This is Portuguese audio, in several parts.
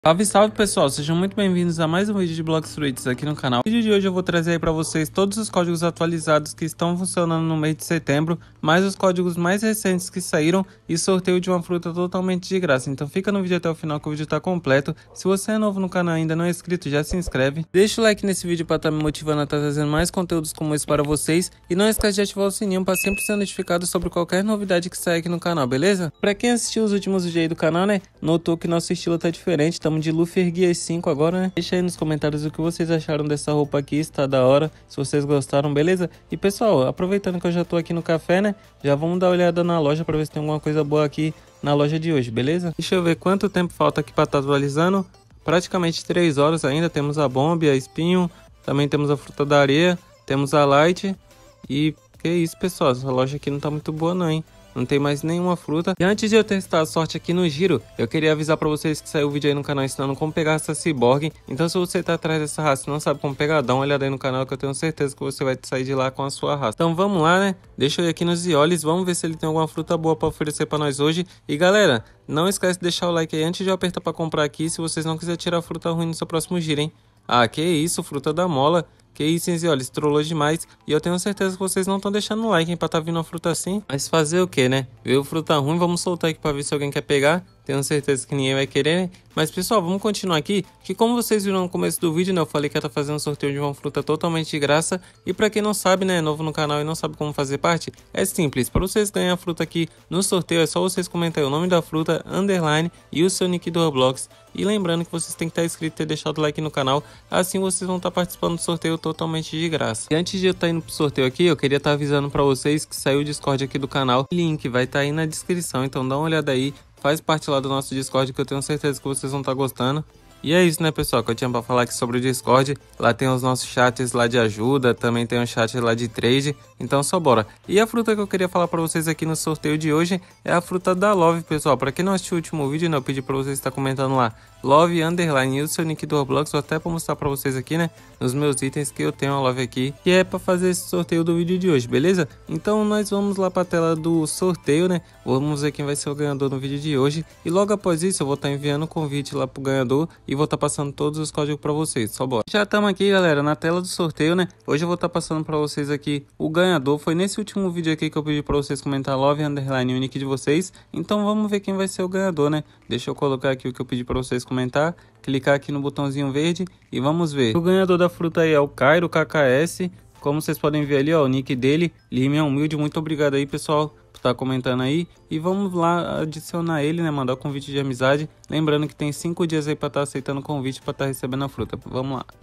Salve, salve pessoal, sejam muito bem-vindos a mais um vídeo de Blox Fruits aqui no canal. No vídeo de hoje eu vou trazer aí para vocês todos os códigos atualizados que estão funcionando no mês de setembro, mais os códigos mais recentes que saíram e sorteio de uma fruta totalmente de graça. Então fica no vídeo até o final que o vídeo está completo. Se você é novo no canal e ainda não é inscrito, já se inscreve. Deixa o like nesse vídeo para estar me motivando a estar trazendo mais conteúdos como esse para vocês. E não esquece de ativar o sininho para sempre ser notificado sobre qualquer novidade que sair aqui no canal, beleza? Para quem assistiu os últimos vídeos aí do canal, né, notou que nosso estilo tá diferente, de Luffy Gear 5 agora, né? Deixa aí nos comentários o que vocês acharam dessa roupa aqui, está da hora, se vocês gostaram, beleza? E pessoal, aproveitando que eu já tô aqui no café, né? Já vamos dar uma olhada na loja para ver se tem alguma coisa boa aqui na loja de hoje, beleza? Deixa eu ver quanto tempo falta aqui para estar atualizando. Praticamente 3 horas ainda. Temos a bomba, a espinho, também temos a fruta da areia, temos a light. E que isso, pessoal, essa loja aqui não tá muito boa não, hein? Não tem mais nenhuma fruta. E antes de eu testar a sorte aqui no giro, eu queria avisar pra vocês que saiu o vídeo aí no canal ensinando como pegar essa Cyborg. Então se você tá atrás dessa raça e não sabe como pegar, dá uma olhada aí no canal que eu tenho certeza que você vai sair de lá com a sua raça. Então vamos lá, né? Deixa eu ir aqui nos Zioles, vamos ver se ele tem alguma fruta boa pra oferecer pra nós hoje. E galera, não esquece de deixar o like aí antes de eu apertar pra comprar aqui, se vocês não quiserem tirar fruta ruim no seu próximo giro, hein? Ah, que isso, fruta da mola. Que isso, hein, Zioles, trollou demais. E eu tenho certeza que vocês não estão deixando o like, hein, pra tá vindo uma fruta assim. Mas fazer o que, né? Veio fruta ruim, vamos soltar aqui pra ver se alguém quer pegar. Tenho certeza que ninguém vai querer, né? Mas pessoal, vamos continuar aqui, que como vocês viram no começo do vídeo, né, eu falei que ia estar fazendo um sorteio de uma fruta totalmente de graça. E pra quem não sabe, né, é novo no canal e não sabe como fazer parte, é simples. Para vocês ganharem a fruta aqui no sorteio, é só vocês comentarem o nome da fruta, underline e o seu nick do Roblox. E lembrando que vocês têm que estar inscrito e ter deixado o like no canal, assim vocês vão estar participando do sorteio totalmente de graça. E antes de eu estar indo pro sorteio aqui, eu queria estar avisando para vocês que saiu o Discord aqui do canal. O link vai estar aí na descrição, então dá uma olhada aí. Faz parte lá do nosso Discord que eu tenho certeza que vocês vão estar gostando. E é isso, né, pessoal, que eu tinha para falar aqui sobre o Discord. Lá tem os nossos chats lá de ajuda, também tem um chat lá de trade, então só bora. E a fruta que eu queria falar para vocês aqui no sorteio de hoje é a fruta da Love, pessoal. Para quem não assistiu o último vídeo, né, eu pedi para vocês estar comentando lá Love underline e o seu nick do Roblox, ou até para mostrar para vocês aqui, né, nos meus itens que eu tenho a Love aqui, que é para fazer esse sorteio do vídeo de hoje, beleza? Então nós vamos lá para a tela do sorteio, né? Vamos ver quem vai ser o ganhador no vídeo de hoje. E logo após isso eu vou estar enviando o convite lá pro ganhador e vou estar passando todos os códigos para vocês, só bora. Já estamos aqui, galera, na tela do sorteio, né? Hoje eu vou estar passando para vocês aqui o ganhador. Foi nesse último vídeo aqui que eu pedi para vocês comentar Love underline o nick de vocês. Então vamos ver quem vai ser o ganhador, né? Deixa eu colocar aqui o que eu pedi para vocês comentar, clicar aqui no botãozinho verde e vamos ver. O ganhador da fruta aí é o Cairo KKS. Como vocês podem ver ali, ó, o nick dele, Lima Humilde. Muito obrigado aí, pessoal, por estar comentando aí. E vamos lá adicionar ele, né, mandar o convite de amizade. Lembrando que tem 5 dias aí para estar aceitando o convite para estar recebendo a fruta. Vamos lá.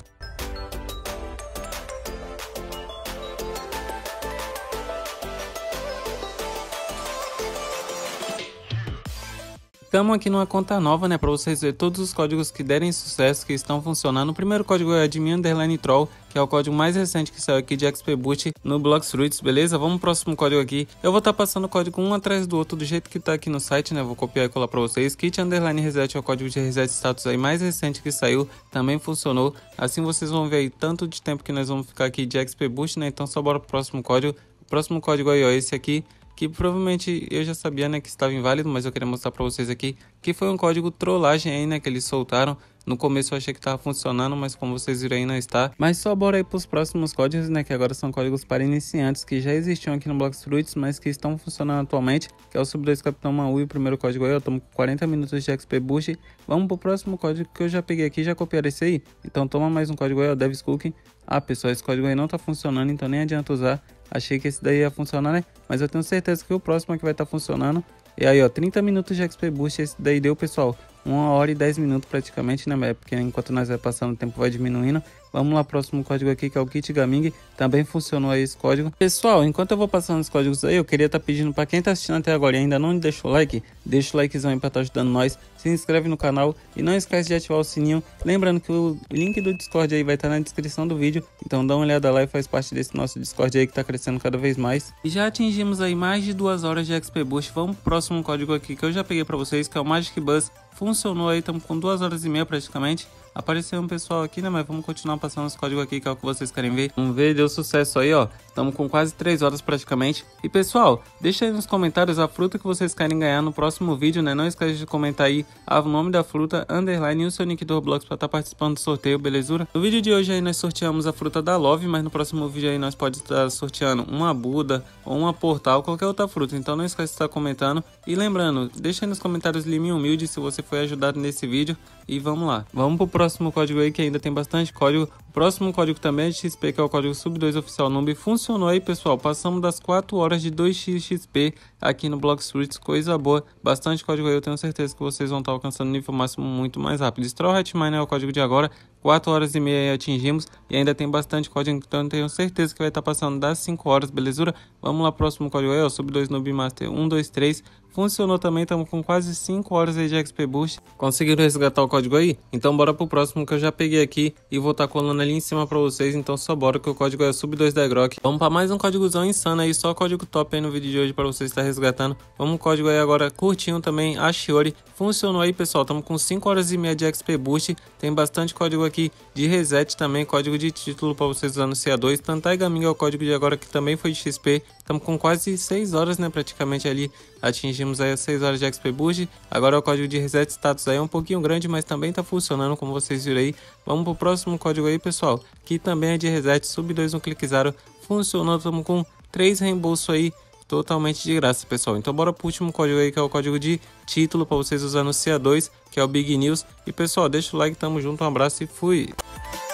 Estamos aqui numa conta nova, né, para vocês verem todos os códigos que derem sucesso, que estão funcionando. O primeiro código é admin_troll, que é o código mais recente que saiu aqui de XP Boost no Blox Fruits, beleza? Vamos pro próximo código aqui. Eu vou estar passando o código um atrás do outro do jeito que tá aqui no site, né? Vou copiar e colar para vocês. Kit_reset é o código de reset status aí mais recente que saiu, também funcionou. Assim vocês vão ver aí tanto de tempo que nós vamos ficar aqui de XP Boost, né? Então só bora pro próximo código. O próximo código aí, ó, esse aqui, que provavelmente eu já sabia, né, que estava inválido, mas eu queria mostrar para vocês aqui que foi um código trollagem aí, né, que eles soltaram. No começo eu achei que estava funcionando, mas como vocês viram aí não está. Mas só bora aí para os próximos códigos, né, que agora são códigos para iniciantes que já existiam aqui no Blox Fruits, mas que estão funcionando atualmente, que é o Sub-2 Capitão Maui, o primeiro código aí. Eu tomo 40 minutos de XP Boost. Vamos pro próximo código que eu já peguei aqui, já copiei esse aí. Então toma mais um código aí, o Devs Cooking. Ah, pessoal, esse código aí não tá funcionando, então nem adianta usar. Achei que esse daí ia funcionar, né? Mas eu tenho certeza que o próximo aqui vai estar funcionando. E aí, ó, 30 minutos de XP Boost. Esse daí deu, pessoal, 1 hora e 10 minutos praticamente, né? Porque enquanto nós vai passando, o tempo vai diminuindo. Vamos lá, próximo código aqui, que é o Kit Gaming. Também funcionou aí esse código. Pessoal, enquanto eu vou passando os códigos aí, eu queria estar pedindo para quem tá assistindo até agora e ainda não deixou o like, deixa o likezão aí para estar ajudando nós. Se inscreve no canal e não esquece de ativar o sininho. Lembrando que o link do Discord aí vai estar na descrição do vídeo. Então dá uma olhada lá e faz parte desse nosso Discord aí que tá crescendo cada vez mais. E já atingimos aí mais de 2 horas de XP Boost. Vamos pro próximo código aqui que eu já peguei para vocês, que é o Magic Bus. Funcionou aí, estamos com 2 horas e meia praticamente. Apareceu um pessoal aqui, né? Mas vamos continuar passando os códigos aqui, que é o que vocês querem ver. Vamos ver, deu sucesso aí, ó. Estamos com quase 3 horas praticamente. E pessoal, deixa aí nos comentários a fruta que vocês querem ganhar no próximo vídeo, né? Não esquece de comentar aí o nome da fruta, underline e o seu nick do Roblox para estar participando do sorteio, belezura? No vídeo de hoje aí nós sorteamos a fruta da Love, mas no próximo vídeo aí nós pode estar sorteando uma Buda ou uma Portal, qualquer outra fruta. Então não esquece de estar comentando. E lembrando, deixa aí nos comentários Lime Humilde se você foi ajudado nesse vídeo. E vamos lá. Vamos pro próximo código aí, que ainda tem bastante código. O próximo código também é de XP, que é o código Sub2 Oficial Noob. Funcionou aí, pessoal. Passamos das 4 horas de 2x XP aqui no Blox Fruits. Coisa boa. Bastante código aí. Eu tenho certeza que vocês vão estar alcançando o nível máximo muito mais rápido. Straw Hat Mine é o código de agora. 4 horas e meia aí atingimos. E ainda tem bastante código, então eu tenho certeza que vai estar passando das 5 horas, belezura? Vamos lá, próximo código aí, ó. Sub2 Noob Master 123. Funcionou também, estamos com quase 5 horas aí de XP Boost. Conseguiram resgatar o código aí? Então bora pro próximo, que eu já peguei aqui e vou estar colando ali em cima pra vocês. Então só bora, que o código é Sub2 da Grok. Vamos pra mais um códigozão insano aí, só código top aí no vídeo de hoje pra vocês estar resgatando. Vamos com o código aí agora curtinho também, a Shiori. Funcionou aí, pessoal, estamos com 5 horas e meia de XP Boost. Tem bastante código aqui de reset também, código de título pra vocês usar no CA2. Tantai Gaming é o código de agora, que também foi de XP. Estamos com quase 6 horas, né, praticamente ali. Atingimos aí as 6 horas de XP Boost. Agora o código de reset status aí é um pouquinho grande, mas também tá funcionando, como vocês viram aí. Vamos pro próximo código aí, pessoal, que também é de reset, Sub2 no Clique Zero. Funcionou, estamos com 3 reembolsos aí, totalmente de graça, pessoal. Então bora pro último código aí, que é o código de título para vocês usar no CA2, que é o Big News. E pessoal, deixa o like, tamo junto, um abraço e fui!